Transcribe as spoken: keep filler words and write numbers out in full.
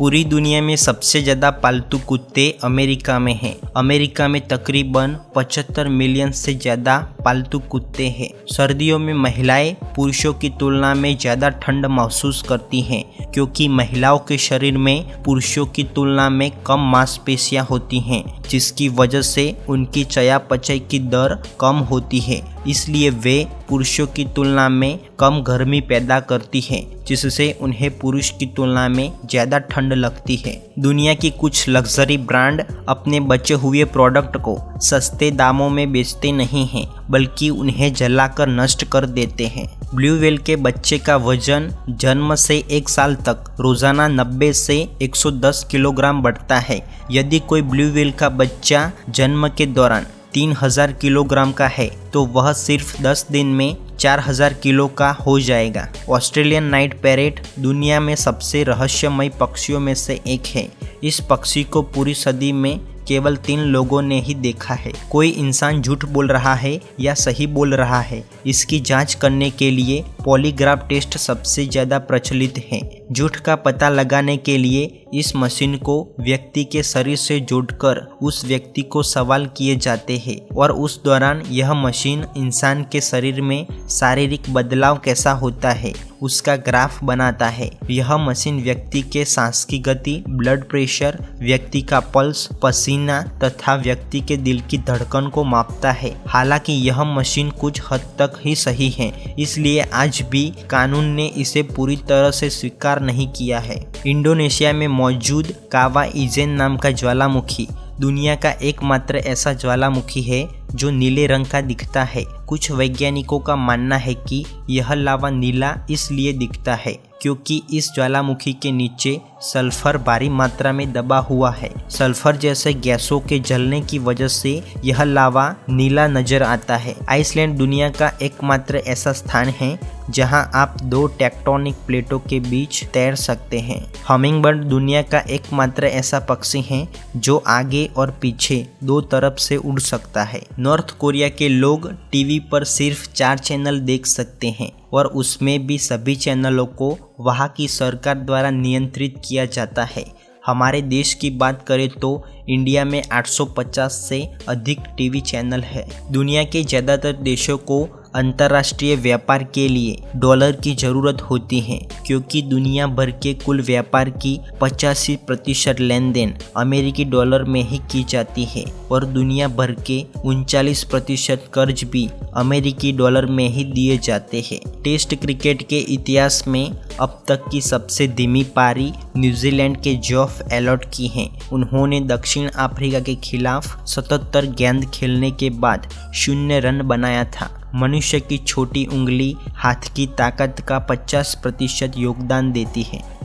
पूरी दुनिया में सबसे ज़्यादा पालतू कुत्ते अमेरिका में हैं। अमेरिका में तकरीबन पचहत्तर मिलियन से ज़्यादा पालतू कुत्ते हैं। सर्दियों में महिलाएं पुरुषों की तुलना में ज़्यादा ठंड महसूस करती हैं क्योंकि महिलाओं के शरीर में पुरुषों की तुलना में कम मांसपेशियां होती हैं, जिसकी वजह से उनकी चयापचय की दर कम होती है। इसलिए वे पुरुषों की तुलना में कम गर्मी पैदा करती हैं, जिससे उन्हें पुरुष की तुलना में ज़्यादा ठंड लगती है। दुनिया की कुछ लग्जरी ब्रांड अपने बचे हुए प्रोडक्ट को सस्ते दामों में बेचते नहीं हैं, बल्कि उन्हें जलाकर नष्ट कर देते हैं। ब्लू व्हेल के बच्चे का वजन जन्म से एक साल तक रोजाना नब्बे से एक सौ दस किलोग्राम बढ़ता है। यदि कोई ब्लू व्हेल का बच्चा जन्म के दौरान तीन हज़ार किलोग्राम का है तो वह सिर्फ दस दिन में चार हज़ार किलो का हो जाएगा। ऑस्ट्रेलियन नाइट पैरेट दुनिया में सबसे रहस्यमय पक्षियों में से एक है। इस पक्षी को पूरी सदी में केवल तीन लोगों ने ही देखा है। कोई इंसान झूठ बोल रहा है या सही बोल रहा है, इसकी जांच करने के लिए पॉलीग्राफ टेस्ट सबसे ज़्यादा प्रचलित है। झूठ का पता लगाने के लिए इस मशीन को व्यक्ति के शरीर से जोड़कर उस व्यक्ति को सवाल किए जाते हैं और उस दौरान यह मशीन इंसान के शरीर में शारीरिक बदलाव कैसा होता है उसका ग्राफ बनाता है। यह मशीन व्यक्ति के सांस की गति, ब्लड प्रेशर, व्यक्ति का पल्स, पसीना तथा व्यक्ति के दिल की धड़कन को मापता है। हालांकि यह मशीन कुछ हद तक ही सही है, इसलिए आज भी कानून ने इसे पूरी तरह से स्वीकार नहीं किया है। इंडोनेशिया में मौजूद कावा इजेन नाम का ज्वालामुखी दुनिया का एकमात्र ऐसा ज्वालामुखी है जो नीले रंग का दिखता है। कुछ वैज्ञानिकों का मानना है कि यह लावा नीला इसलिए दिखता है क्योंकि इस ज्वालामुखी के नीचे सल्फर भारी मात्रा में दबा हुआ है। सल्फर जैसे गैसों के जलने की वजह से यह लावा नीला नजर आता है। आइसलैंड दुनिया का एकमात्र ऐसा स्थान है जहां आप दो टेक्टोनिक प्लेटों के बीच तैर सकते हैं। हमिंगबर्ड दुनिया का एकमात्र ऐसा पक्षी है जो आगे और पीछे दो तरफ से उड़ सकता है। नॉर्थ कोरिया के लोग टीवी पर सिर्फ चार चैनल देख सकते हैं और उसमें भी सभी चैनलों को वहां की सरकार द्वारा नियंत्रित किया जाता है। हमारे देश की बात करें तो इंडिया में आठ सौ पचास से अधिक टीवी चैनल है। दुनिया के ज़्यादातर देशों को अंतर्राष्ट्रीय व्यापार के लिए डॉलर की ज़रूरत होती है क्योंकि दुनिया भर के कुल व्यापार की पचासी प्रतिशत लेन देन अमेरिकी डॉलर में ही की जाती है और दुनिया भर के उनचालीस प्रतिशत कर्ज भी अमेरिकी डॉलर में ही दिए जाते हैं। टेस्ट क्रिकेट के इतिहास में अब तक की सबसे धीमी पारी न्यूजीलैंड के जॉफ एलॉट की है। उन्होंने दक्षिण अफ्रीका के खिलाफ सतहत्तर गेंद खेलने के बाद शून्य रन बनाया था। मनुष्य की छोटी उंगली हाथ की ताकत का पचास प्रतिशत योगदान देती है।